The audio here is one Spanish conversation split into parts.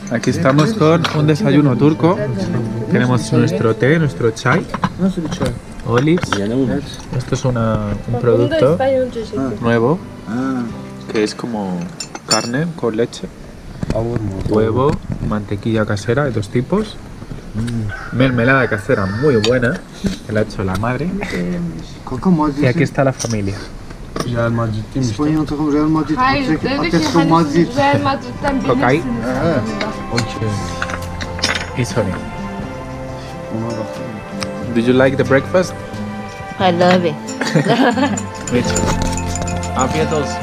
Aquí estamos con un desayuno turco. Tenemos nuestro té, nuestro chai, olives. Esto es un producto nuevo que es como carne con leche, huevo, mantequilla casera de 2 tipos, mermelada casera muy buena que la ha hecho la madre. Y aquí está la familia. Real Madrid demiş. İspanyol takım Real Madrid. Hayır, dedi ki Atletico hani Madrid. siz Real Madrid'den Okay. bilirsiniz aslında. Okey. Y Sony. Ona bak. Did you like the breakfast? I love it. Me too. Afiyet olsun.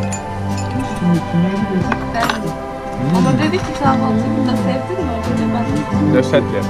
Ama dedi ki kahvaltıyı da sevdin mi? O dedi ben. Lezzetli.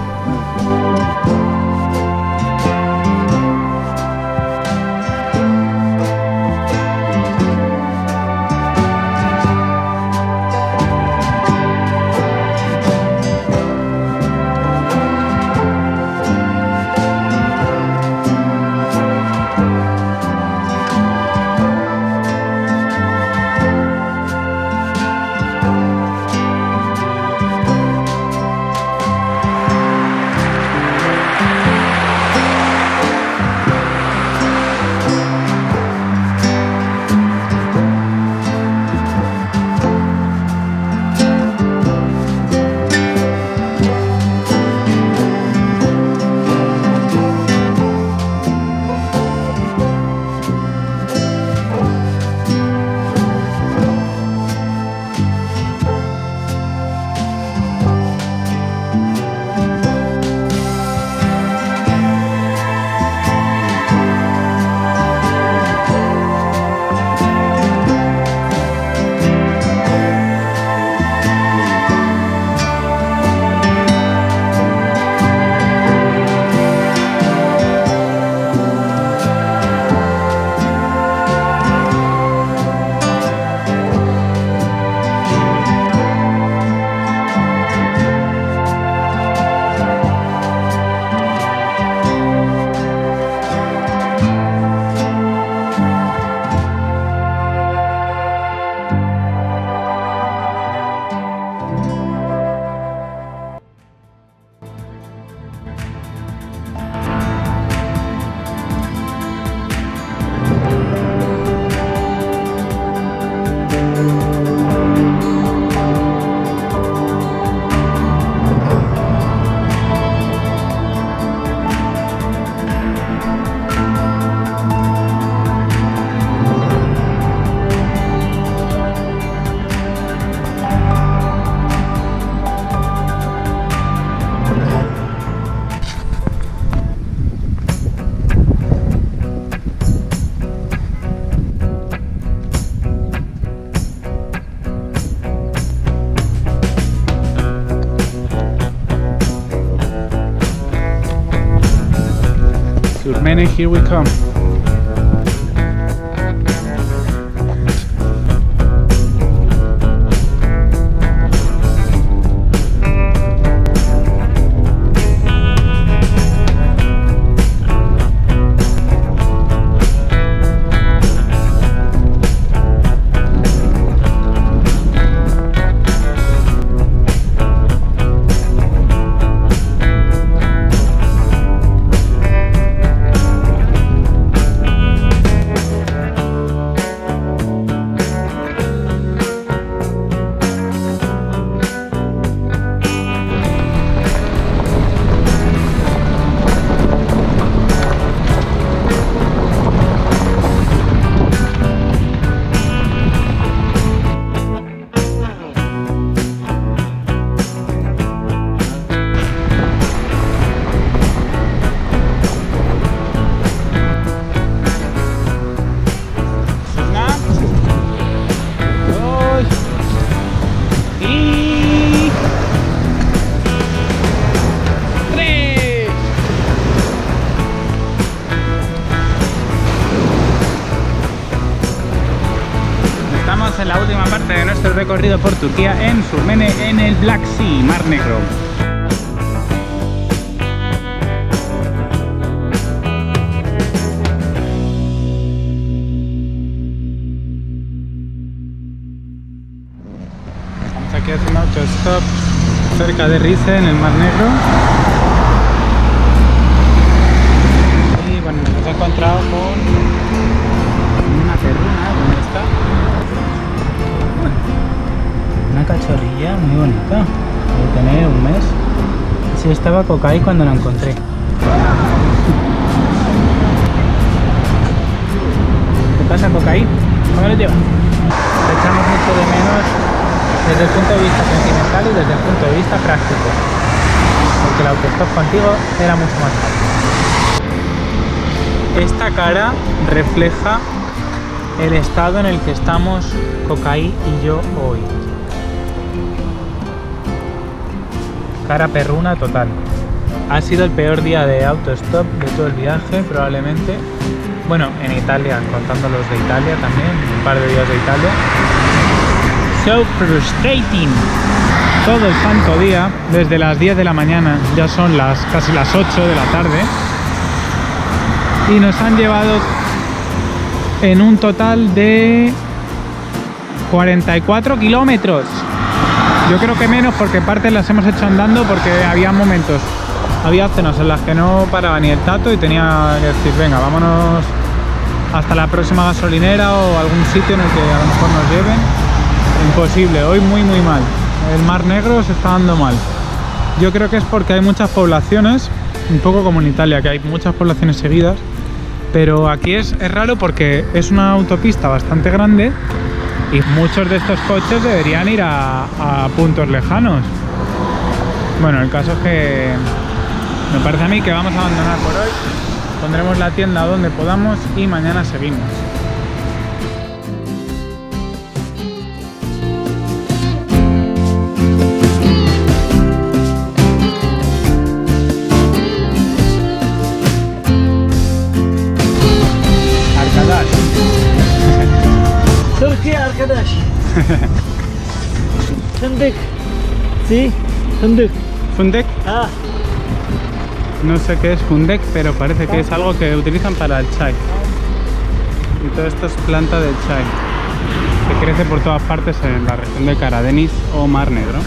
Surmene, here we come. En la última parte de nuestro recorrido por Turquía, en Surmene, en el Black Sea, Mar Negro. Estamos aquí haciendo autostop cerca de Rize, en el Mar Negro. Y bueno, nos hemos encontrado con una perruna. ¿Dónde está? Una cachorrilla muy bonita. Debe tener un mes. Sí, estaba Cocaí cuando la encontré. ¿Qué pasa, Cocaí? ¿Cómo lo llevas? Te echamos mucho de menos desde el punto de vista sentimental y desde el punto de vista práctico, porque el autostop contigo era mucho más fácil. Esta cara refleja el estado en el que estamos Cocaí y yo hoy. Cara perruna total. Ha sido el peor día de autostop de todo el viaje, probablemente. Bueno, en Italia, contando los de Italia también, un par de días de Italia. So frustrating. Todo el santo día, desde las 10 de la mañana, ya son casi las 8 de la tarde. Y nos han llevado en un total de 44 kilómetros. Yo creo que menos, porque partes las hemos hecho andando, porque había momentos, había zonas en las que no paraba ni el tato y tenía que decir, venga, vámonos hasta la próxima gasolinera o algún sitio en el que a lo mejor nos lleven. Imposible, hoy muy mal. El Mar Negro se está dando mal. Yo creo que es porque hay muchas poblaciones, un poco como en Italia, que hay muchas poblaciones seguidas, pero aquí es raro porque es una autopista bastante grande y muchos de estos coches deberían ir a puntos lejanos. Bueno, el caso es que me parece a mí que vamos a abandonar por hoy. Pondremos la tienda donde podamos y mañana seguimos. Türkiye arkadaş. Fındık. Sí, fındık. ¿Fundek? Ah. No sé qué es Fundek, pero parece que es algo que utilizan para el chai. Y todo esto es planta del chai, que crece por todas partes en la región de Karadeniz o Mar Negro.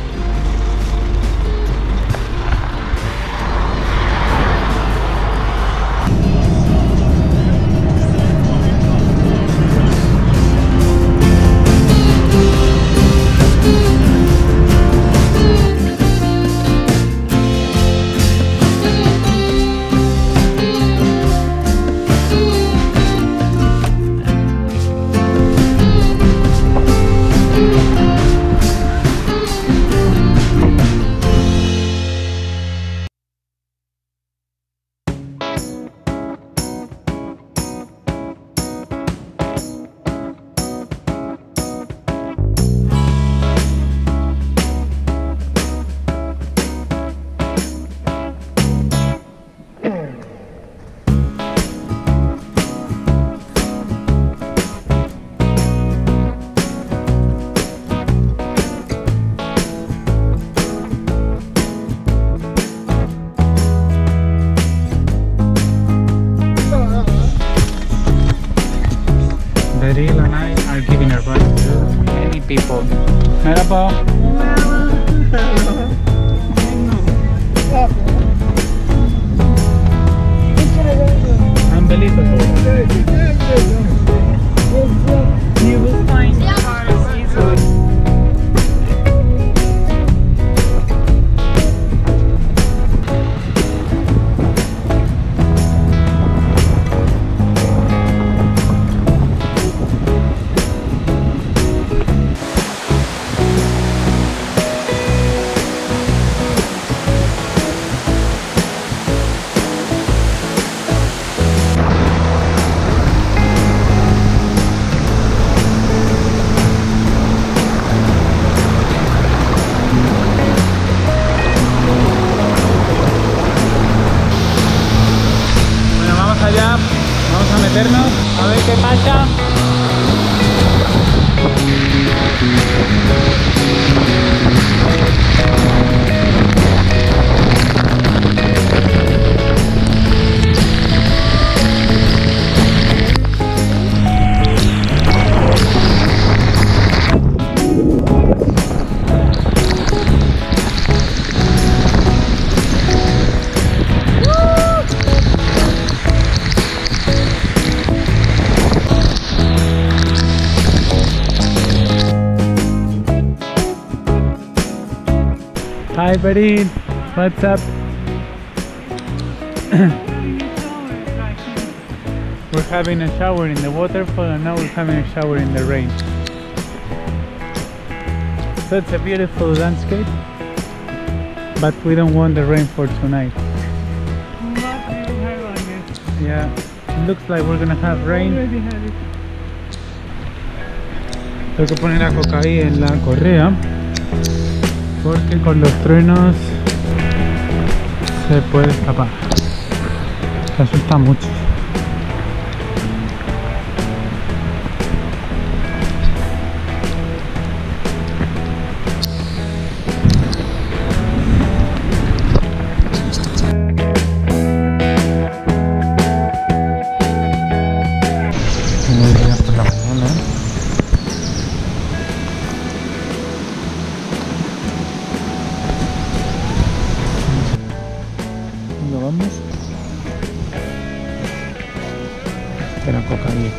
Beryl and I are giving advice to many people. Merhaba. Unbelievable. You will find cars easily. Vamos a meternos a ver qué pasa. Hi, Berin. What's up? We're having a shower in the waterfall and now we're having a shower in the rain. So it's a beautiful landscape, but we don't want the rain for tonight. Yeah, it looks like we're gonna have rain. Tengo que poner a Coca ahí en la correa porque con los truenos se puede escapar. Se asusta mucho. Espera, Coca ahí.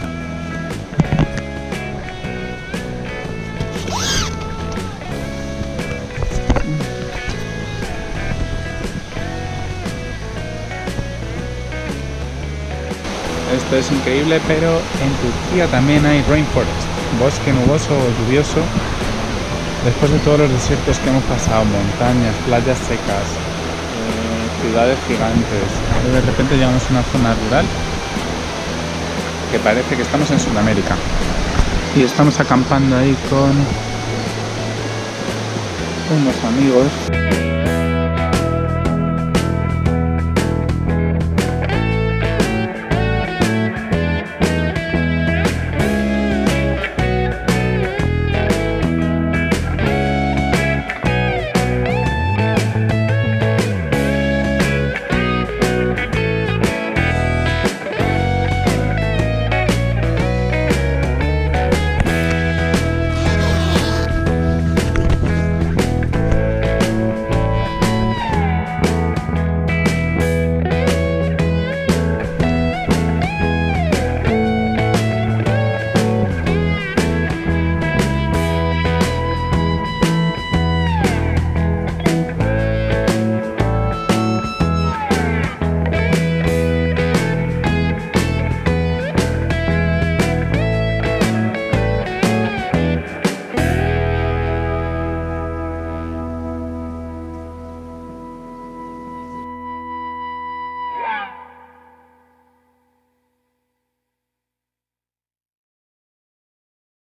Esto es increíble, pero en Turquía también hay rainforest, bosque nuboso o lluvioso. Después de todos los desiertos que hemos pasado, montañas, playas secas, ciudades gigantes, de repente llegamos a una zona rural que parece que estamos en Sudamérica y estamos acampando ahí con unos amigos.